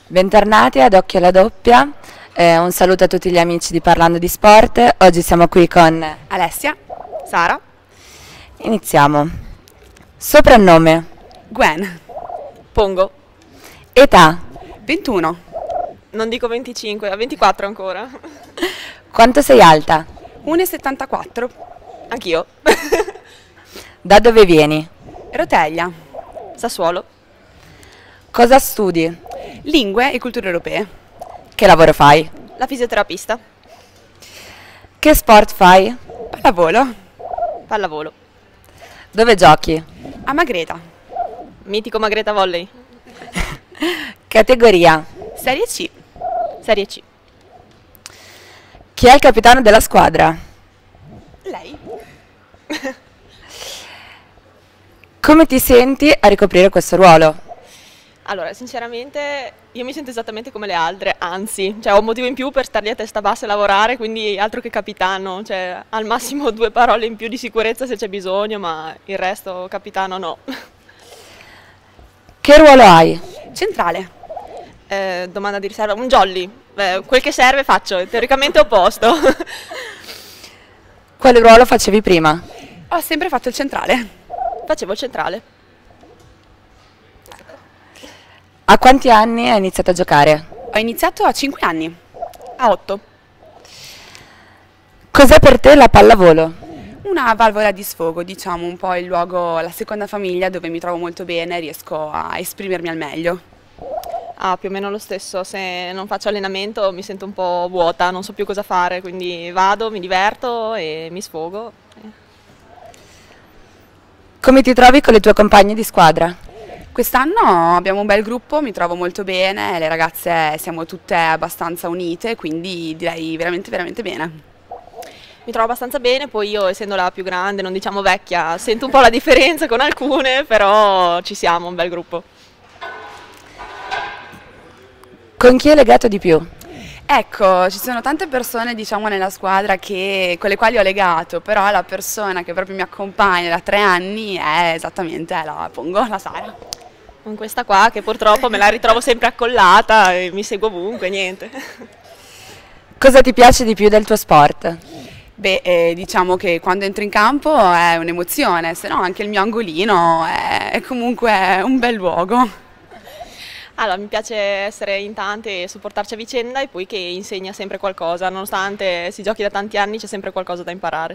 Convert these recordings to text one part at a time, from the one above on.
Bentornati ad Occhio alla Doppia, un saluto a tutti gli amici di Parlando di Sport. Oggi siamo qui con Alessia, Sara, Iniziamo. Soprannome, Gwen, Pongo. età, 21, Non dico 25, a 24 ancora. quanto sei alta, 1,74, Anch'io. da dove vieni, Roteglia, Sassuolo. cosa studi, lingue e culture europee, che lavoro fai, La fisioterapista. che sport fai, pallavolo, Pallavolo. dove giochi, a Magreta, Mitico Magreta Volley. categoria, Serie C, Serie C. chi è il capitano della squadra, lei, come ti senti a ricoprire questo ruolo? Allora, sinceramente, io mi sento esattamente come le altre, anzi, cioè ho un motivo in più per stargli a testa bassa e lavorare, quindi altro che capitano, cioè al massimo 2 parole in più di sicurezza se c'è bisogno, ma il resto capitano no. Che ruolo hai? centrale, Domanda di riserva, un jolly, quel che serve faccio, teoricamente opposto. Quale ruolo facevi prima? ho sempre fatto il centrale, Facevo il centrale. A quanti anni hai iniziato a giocare? ho iniziato a 5 anni, A 8. Cos'è per te la pallavolo? una valvola di sfogo, diciamo un po' il luogo, la seconda famiglia dove mi trovo molto bene, riesco a esprimermi al meglio. Ah, più o meno lo stesso, se non faccio allenamento mi sento un po' vuota, non so più cosa fare, quindi vado, mi diverto e mi sfogo. Come ti trovi con le tue compagne di squadra? Quest'anno abbiamo un bel gruppo, mi trovo molto bene, le ragazze siamo tutte abbastanza unite, quindi direi veramente veramente bene. Mi trovo abbastanza bene, poi io essendo la più grande, non diciamo vecchia, sento un po' la differenza con alcune, però ci siamo, un bel gruppo. Con chi è legato di più? Ecco, ci sono tante persone, diciamo, nella squadra con le quali ho legato, però la persona che proprio mi accompagna da 3 anni è esattamente la Pongo, la Sara. Con questa qua che purtroppo me la ritrovo sempre accollata e mi segue ovunque, niente. Cosa ti piace di più del tuo sport? Beh, diciamo che quando entro in campo è un'emozione, se no anche il mio angolino è comunque un bel luogo. Allora, mi piace essere in tante e supportarci a vicenda e poi che insegna sempre qualcosa, nonostante si giochi da tanti anni c'è sempre qualcosa da imparare.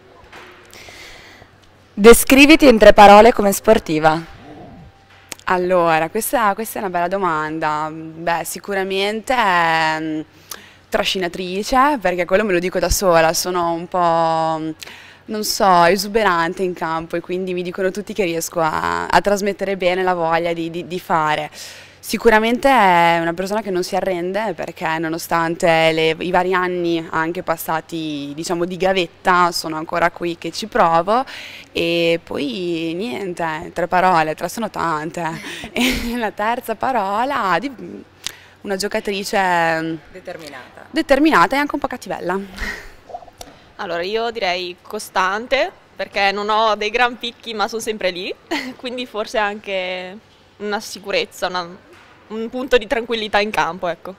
Descriviti in 3 parole come sportiva. Allora, questa è una bella domanda. Beh, sicuramente trascinatrice, perché quello me lo dico da sola, sono un po', non so, esuberante in campo e quindi mi dicono tutti che riesco a trasmettere bene la voglia di fare. Sicuramente è una persona che non si arrende perché nonostante i vari anni anche passati, diciamo, di gavetta, sono ancora qui che ci provo e poi niente, 3 parole, 3 sono tante. E la terza parola, una giocatrice determinata e anche un po' cattivella. Allora, io direi costante, perché non ho dei gran picchi ma sono sempre lì, quindi forse anche una sicurezza, un punto di tranquillità in campo, ecco.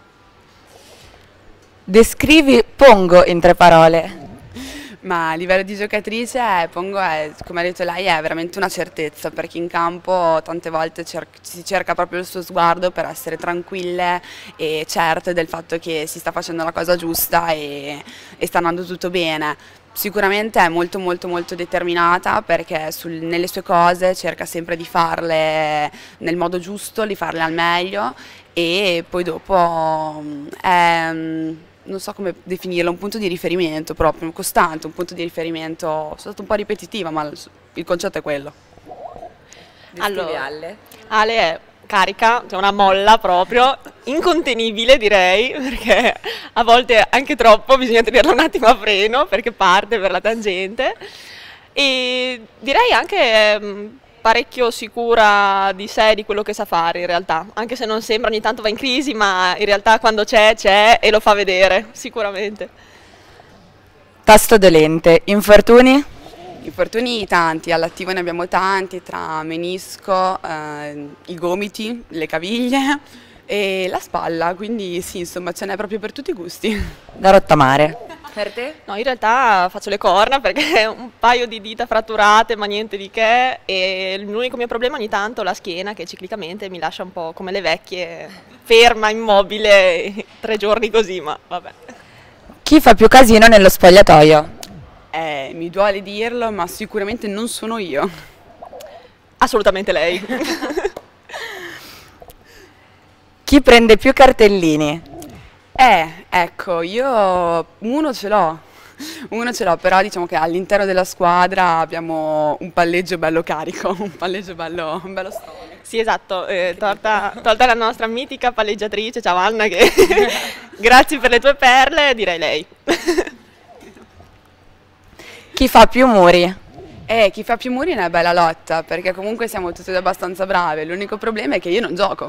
Descrivi Pongo in 3 parole. Ma a livello di giocatrice, Pongo come ha detto lei, è veramente una certezza, perché in campo tante volte si cerca proprio il suo sguardo per essere tranquille e certe del fatto che si sta facendo la cosa giusta e sta andando tutto bene. Sicuramente è molto molto molto determinata perché nelle sue cose cerca sempre di farle nel modo giusto, di farle al meglio e poi dopo è, non so come definirlo, un punto di riferimento proprio, costante, un punto di riferimento, sono stata un po' ripetitiva ma il concetto è quello. Allora, Ale è carica, cioè una molla proprio, incontenibile direi, perché a volte anche troppo bisogna tenerla un attimo a freno perché parte per la tangente e direi anche parecchio sicura di sé e di quello che sa fare in realtà, anche se non sembra, ogni tanto va in crisi, ma in realtà quando c'è e lo fa vedere, sicuramente. Tasto dolente. Infortuni? Infortuni tanti, all'attivo ne abbiamo tanti, tra menisco, i gomiti, le caviglie, e la spalla, quindi sì, insomma ce n'è proprio per tutti i gusti. Da rottamare. Per te? No, in realtà faccio le corna perché ho un paio di dita fratturate, ma niente di che, e l'unico mio problema ogni tanto è la schiena che ciclicamente mi lascia un po' come le vecchie, ferma, immobile, 3 giorni così, ma vabbè. Chi fa più casino nello spogliatoio? Mi duole dirlo, ma sicuramente non sono io. Assolutamente lei. Chi prende più cartellini? Ecco, io uno ce l'ho, però diciamo che all'interno della squadra abbiamo un palleggio bello carico, un palleggio bello storico. Sì, esatto, tolta la nostra mitica palleggiatrice, ciao Anna, che grazie per le tue perle, direi lei. Chi fa più muri? Chi fa più muri è una bella lotta, perché comunque siamo tutte abbastanza brave, l'unico problema è che io non gioco.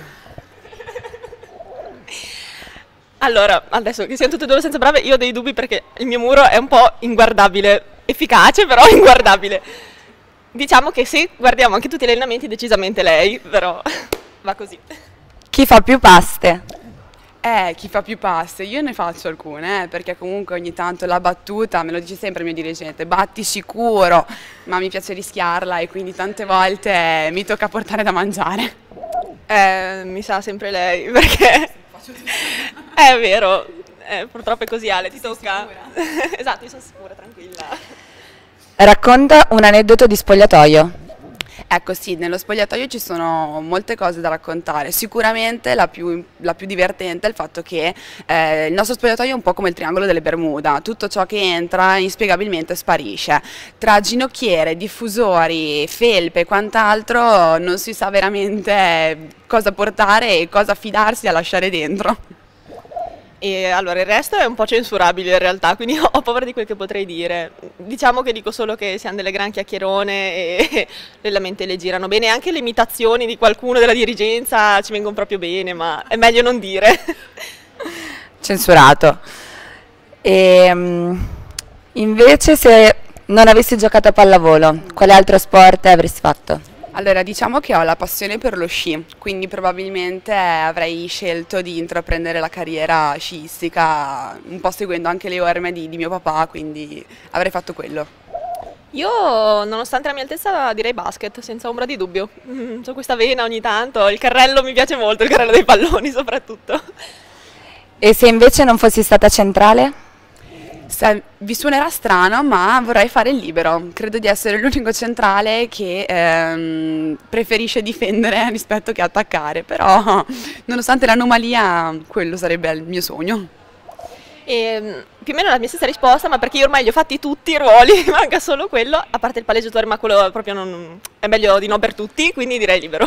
Allora, adesso che siamo tutte e due abbastanza brave, io ho dei dubbi perché il mio muro è un po' inguardabile, efficace però inguardabile. Diciamo che se guardiamo anche tutti gli allenamenti, decisamente lei, però va così. Chi fa più paste? Chi fa più passe, io ne faccio alcune, perché comunque ogni tanto la battuta, me lo dice sempre il mio dirigente, batti sicuro, ma mi piace rischiarla e quindi tante volte mi tocca portare da mangiare. Mi sa sempre lei, perché è vero, purtroppo è così Ale, ti tocca. Esatto, io sono sicura, tranquilla. Racconta un aneddoto di spogliatoio. Ecco sì, nello spogliatoio ci sono molte cose da raccontare, sicuramente la più divertente è il fatto che il nostro spogliatoio è un po' come il triangolo delle Bermuda, tutto ciò che entra inspiegabilmente sparisce, tra ginocchiere, diffusori, felpe e quant'altro non si sa veramente cosa portare e cosa fidarsi a lasciare dentro. E allora il resto è un po' censurabile in realtà, quindi ho paura di quel che potrei dire. Diciamo che dico solo che siamo delle gran chiacchierone e le lamentele le girano bene, anche le imitazioni di qualcuno della dirigenza ci vengono proprio bene, ma è meglio non dire. Censurato. Invece se non avessi giocato a pallavolo, quale altro sport avresti fatto? Allora, diciamo che ho la passione per lo sci, quindi probabilmente avrei scelto di intraprendere la carriera sciistica, un po' seguendo anche le orme di mio papà, quindi avrei fatto quello. Io, nonostante la mia altezza, direi basket, senza ombra di dubbio. Ho questa vena ogni tanto, il carrello mi piace molto, il carrello dei palloni soprattutto. E se invece non fossi stata centrale? Vi suonerà strano, ma vorrei fare il libero. Credo di essere l'unico centrale che preferisce difendere rispetto che attaccare, però nonostante l'anomalia quello sarebbe il mio sogno. Più o meno la mia stessa risposta, ma perché io ormai li ho fatti tutti i ruoli, manca solo quello, a parte il palleggiatore, ma quello proprio non, è meglio di no per tutti, quindi direi libero.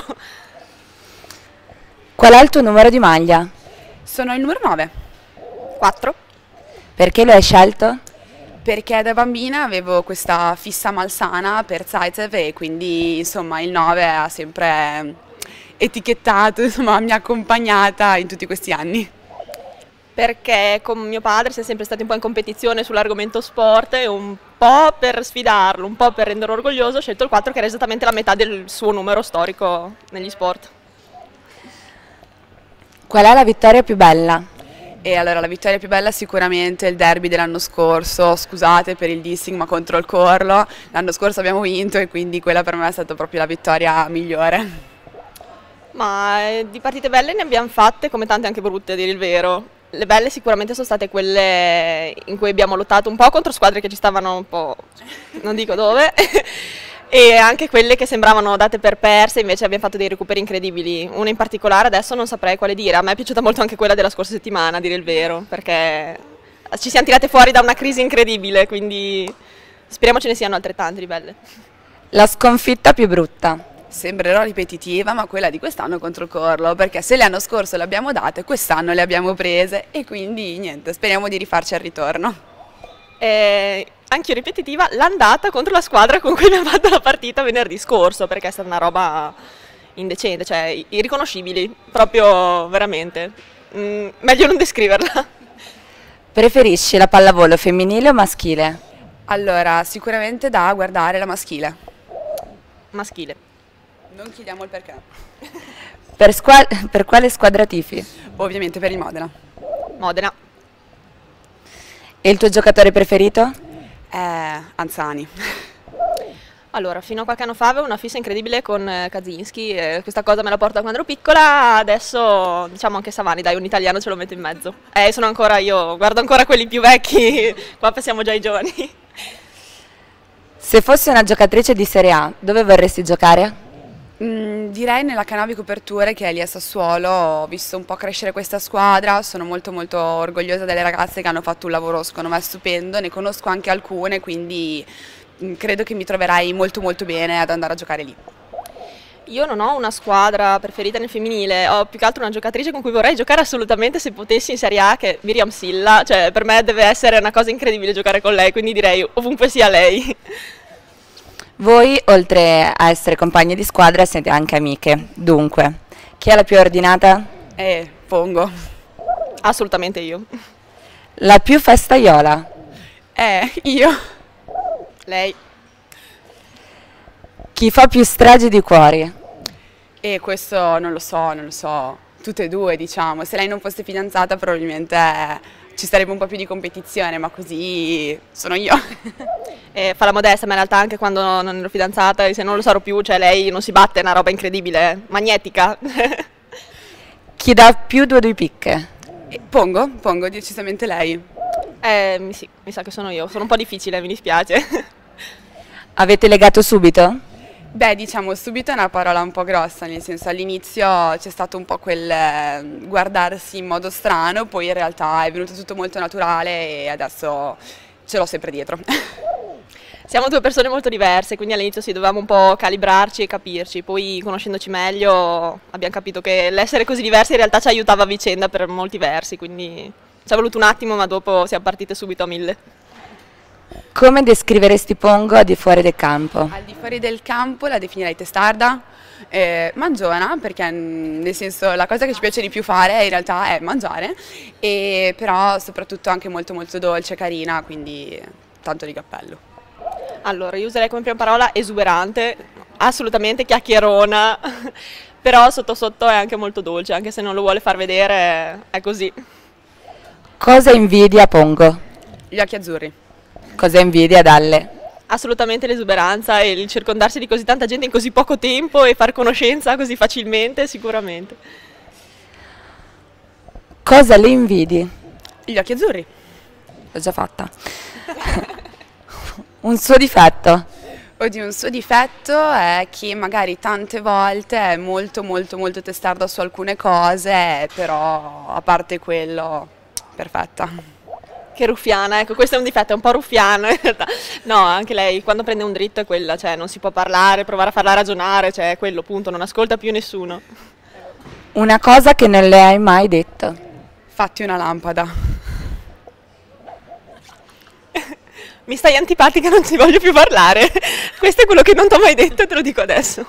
Qual è il tuo numero di maglia? Sono il numero 9. 4. Perché lo hai scelto? Perché da bambina avevo questa fissa malsana per Zaitsev e quindi insomma il 9 ha sempre etichettato, insomma mi ha accompagnata in tutti questi anni. Perché con mio padre si è sempre stati un po' in competizione sull'argomento sport e un po' per sfidarlo, un po' per renderlo orgoglioso ho scelto il 4 che era esattamente la metà del suo numero storico negli sport. Qual è la vittoria più bella? E allora la vittoria più bella è sicuramente il derby dell'anno scorso, scusate per il dissing ma contro il Corlo, l'anno scorso abbiamo vinto e quindi quella per me è stata proprio la vittoria migliore. Ma di partite belle ne abbiamo fatte come tante anche brutte a dire il vero. Le belle sicuramente sono state quelle in cui abbiamo lottato un po' contro squadre che ci stavano un po', non dico dove, e anche quelle che sembravano date per perse, invece abbiamo fatto dei recuperi incredibili. Una in particolare adesso non saprei quale dire, a me è piaciuta molto anche quella della scorsa settimana, a dire il vero, perché ci siamo tirate fuori da una crisi incredibile, quindi speriamo ce ne siano altrettante di belle. La sconfitta più brutta? Sembrerò ripetitiva, ma quella di quest'anno contro Corlo, perché se l'anno scorso le abbiamo date, quest'anno le abbiamo prese e quindi niente, speriamo di rifarci al ritorno. Anch'io ripetitiva, l'andata contro la squadra con cui abbiamo fatto la partita venerdì scorso, perché è stata una roba indecente, cioè irriconoscibili, proprio veramente. Meglio non descriverla. Preferisci la pallavolo femminile o maschile? Allora, sicuramente da guardare la maschile. Maschile. Non chiediamo il perché. Per quale squadra tifi? Ovviamente per il Modena. Modena. E il tuo giocatore preferito? Anzani. Allora, fino a qualche anno fa avevo una fissa incredibile con Kaczynski, questa cosa me la porto da quando ero piccola, adesso diciamo anche Savani, dai, un italiano ce lo metto in mezzo. Io guardo ancora quelli più vecchi, qua passiamo già ai giovani. Se fossi una giocatrice di Serie A, dove vorresti giocare? Direi nella Canavi Coperture, che è lì a Sassuolo. Ho visto un po' crescere questa squadra, sono molto molto orgogliosa delle ragazze che hanno fatto un lavoro secondo me stupendo, ne conosco anche alcune, quindi credo che mi troverai molto molto bene ad andare a giocare lì. Io non ho una squadra preferita nel femminile, ho più che altro una giocatrice con cui vorrei giocare assolutamente se potessi in Serie A, che è Miriam Silla, cioè per me deve essere una cosa incredibile giocare con lei, quindi direi ovunque sia lei. Voi, oltre a essere compagne di squadra, siete anche amiche. Dunque, chi è la più ordinata? Pongo. Assolutamente io. La più festaiola? Io. Lei. Chi fa più stragi di cuori? E questo non lo so, tutte e due diciamo. Se lei non fosse fidanzata probabilmente ci sarebbe un po' più di competizione, ma così sono io. Fa la modesta, ma in realtà anche quando non ero fidanzata, se non lo sarò più, cioè lei non si batte, è una roba incredibile, magnetica. Chi dà più due di picche? Pongo decisamente lei. Sì, mi sa che sono io, sono un po' difficile, mi dispiace. Avete legato subito? Beh, diciamo subito è una parola un po' grossa, nel senso all'inizio c'è stato un po' quel guardarsi in modo strano, poi in realtà è venuto tutto molto naturale e adesso ce l'ho sempre dietro. Siamo due persone molto diverse, quindi all'inizio dovevamo un po' calibrarci e capirci, poi conoscendoci meglio abbiamo capito che l'essere così diversi in realtà ci aiutava a vicenda per molti versi, quindi ci è voluto un attimo ma dopo siamo partite subito a 1000. Come descriveresti Pongo al di fuori del campo? Al di fuori del campo la definirei testarda, mangiona, perché nel senso la cosa che ci piace di più fare in realtà è mangiare, però soprattutto anche molto molto dolce, carina, quindi tanto di cappello. Allora, io userei come prima parola esuberante, assolutamente chiacchierona, però sotto sotto è anche molto dolce, anche se non lo vuole far vedere, è così. Cosa invidia Pongo? Gli occhi azzurri. Cosa invidia Dalle? Assolutamente l'esuberanza e il circondarsi di così tanta gente in così poco tempo e far conoscenza così facilmente, sicuramente. Cosa le invidi? Gli occhi azzurri. L'ho già fatta. Un suo difetto? Oddio, un suo difetto è che magari tante volte è molto molto molto testarda su alcune cose, però a parte quello, perfetta. Che ruffiana, ecco, questo è un difetto, è un po' ruffiano in realtà. No, anche lei quando prende un dritto è quella, cioè non si può parlare, provare a farla ragionare, cioè è quello, punto, non ascolta più nessuno. Una cosa che non le hai mai detto? Fatti una lampada. Mi stai antipatica, non ti voglio più parlare. Questo è quello che non ti ho mai detto e te lo dico adesso.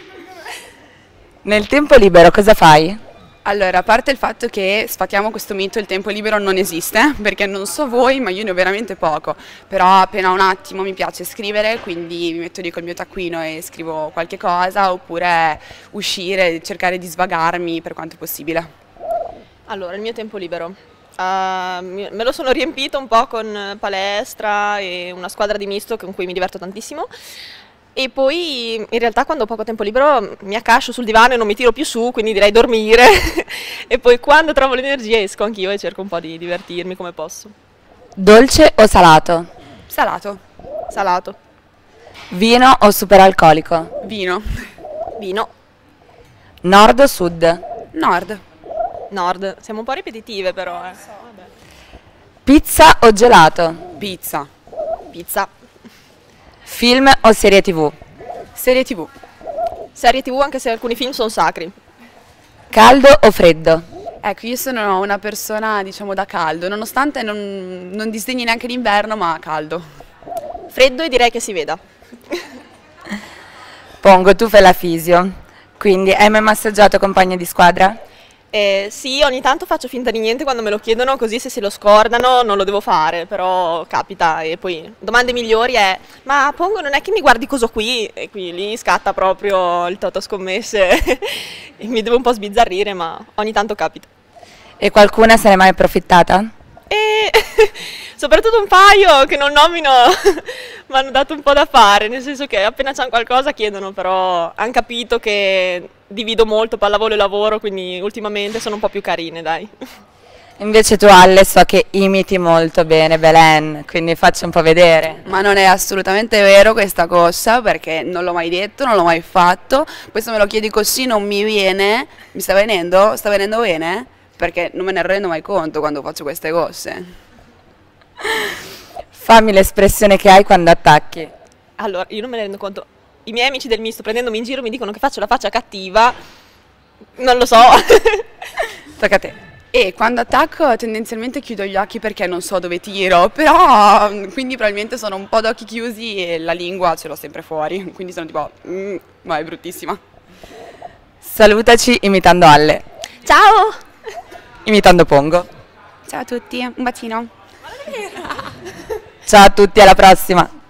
Nel tempo libero cosa fai? Allora, a parte il fatto che sfatiamo questo mito, il tempo libero non esiste, perché non so voi, ma io ne ho veramente poco, però appena un attimo mi piace scrivere, quindi mi metto lì col mio taccuino e scrivo qualche cosa, oppure uscire, cercare di svagarmi per quanto possibile. Allora, il mio tempo libero. Me lo sono riempito un po' con palestra e una squadra di misto con cui mi diverto tantissimo. E poi in realtà quando ho poco tempo libero mi accascio sul divano e non mi tiro più su, quindi direi dormire. E poi quando trovo l'energia esco anch'io e cerco un po' di divertirmi come posso. Dolce o salato? Salato. Salato. Vino o superalcolico? Vino. Vino. Nord o sud? Nord. Nord. Siamo un po' ripetitive però. Pizza o gelato? Pizza. Pizza. Film o serie TV? Serie TV. Serie TV anche se alcuni film sono sacri. Caldo o freddo? Ecco, io sono una persona, diciamo, da caldo, nonostante non disdegni neanche l'inverno, ma caldo. Freddo e direi che si veda. Pongo, tu fai la fisio, quindi hai mai massaggiato compagna di squadra? Sì, ogni tanto faccio finta di niente quando me lo chiedono, così se lo scordano non lo devo fare, però capita. E poi domande migliori è: ma Pongo, non è che mi guardi coso qui? E qui lì scatta proprio il toto scommesse e mi devo un po' sbizzarrire, ma ogni tanto capita. E qualcuna se n'è mai approfittata? E soprattutto un paio che non nomino mi hanno dato un po' da fare, nel senso che appena c'hanno qualcosa chiedono, però hanno capito che divido molto pallavolo e lavoro, quindi ultimamente sono un po' più carine, dai. Invece tu, Ale, so che imiti molto bene Belen, quindi faccio un po' vedere. Ma non è assolutamente vero questa cosa, perché non l'ho mai detto, non l'ho mai fatto. Questo me lo chiedi così, non mi viene. Mi sta venendo? Sta venendo bene? Perché non me ne rendo mai conto quando faccio queste cose. Fammi l'espressione che hai quando attacchi. Allora, io non me ne rendo conto. I miei amici del misto, prendendomi in giro, mi dicono che faccio la faccia cattiva. Non lo so. Tocca a te. E quando attacco tendenzialmente chiudo gli occhi perché non so dove tiro, però quindi probabilmente sono un po' d'occhi chiusi e la lingua ce l'ho sempre fuori, quindi sono tipo, ma è bruttissima. Salutaci imitando Ale. Ciao! Imitando Pongo. Ciao a tutti, un bacino. Ciao a tutti, alla prossima.